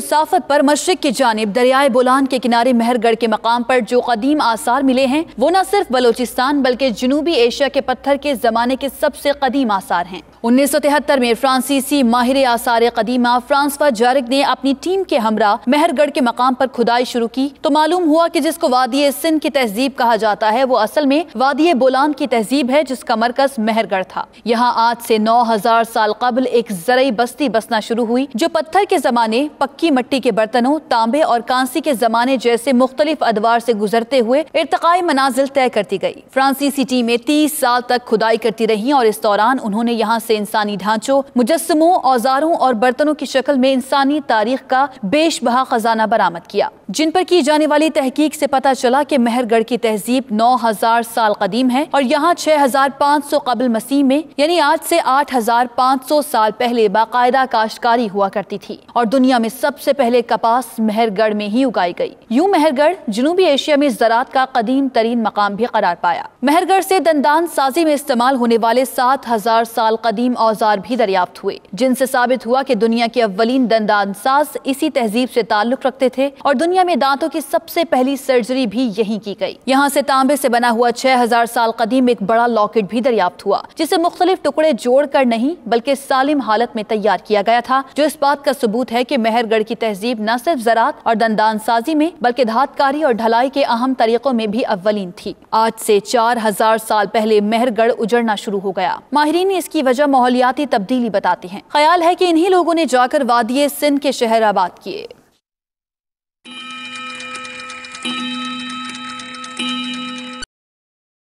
मुसाफत पर मशरिक की जानिब दरियाए बोलान के किनारे मेहरगढ़ के मकाम पर जो कदीम आसार मिले हैं वो न सिर्फ बलोचिस्तान बल्कि जनूबी एशिया के पत्थर के जमाने के सबसे कदीम आसार हैं। 1973 में फ्रांसीसी माहिर आसार कदीमा फ्रांसवा जारिग ने अपनी टीम के हमरा मेहरगढ़ के मकाम पर खुदाई शुरू की तो मालूम हुआ कि जिसको वादी सिंध की तहजीब कहा जाता है वो असल में वादी बोलान की तहजीब है, जिसका मरकज मेहरगढ़ था। यहाँ आज से 9000 साल कबल एक ज़रई बस्ती बसना शुरू हुई जो पत्थर के जमाने, पक्की मिट्टी के बर्तनों, तांबे और कांसी के जमाने जैसे मुख्तलिफ अदवार से गुजरते हुए इर्तिकाई मनाजिल तय करती गई। फ्रांसीसी टीमें 30 साल तक खुदाई करती रही और इस दौरान उन्होंने यहाँ से इंसानी ढांचों, मुजस्समों, औजारों और बर्तनों की शक्ल में इंसानी तारीख का बेशबहा खजाना बरामद किया, जिन पर की जाने वाली तहकीक से पता चला कि मेहरगढ़ की तहजीब 9000 साल कदीम है और यहाँ 6500 कबल मसीह में यानी आज से 8500 साल पहले बाकायदा काश्तकारी हुआ करती थी और दुनिया में सबसे पहले कपास मेहरगढ़ में ही उगाई गई। यूं मेहरगढ़ जनूबी एशिया में ज़राअत का कदीम तरीन मकाम भी करार पाया। मेहरगढ़ से दंदान साजी में इस्तेमाल होने वाले 7000 साल कदीम औजार भी दरियाफ्त हुए, जिनसे साबित हुआ कि दुनिया के अव्वलीन दंदान साज इसी तहजीब से ताल्लुक रखते थे और दुनिया में दांतों की सबसे पहली सर्जरी भी यहीं की गई। यहाँ से तांबे से बना हुआ 6000 साल कदीम एक बड़ा लॉकेट भी दरियाफ्त हुआ, जिसे मुख्तलिफ टुकड़े जोड़कर नहीं बल्कि सालिम हालत में तैयार किया गया था, जो इस बात का सबूत है कि मेहरगढ़ की तहजीब न सिर्फ ज़राअत और दंदान साजी में बल्कि धातकारी और ढलाई के अहम तरीकों में भी अव्वलीन थी। आज से 4000 साल पहले मेहरगढ़ उजड़ना शुरू हो गया। माहिरीन इसकी वजह माहौलियाती तब्दीली बताते हैं। ख्याल है कि इन्हीं लोगों ने जाकर वादी सिंध के शहर आबाद किए।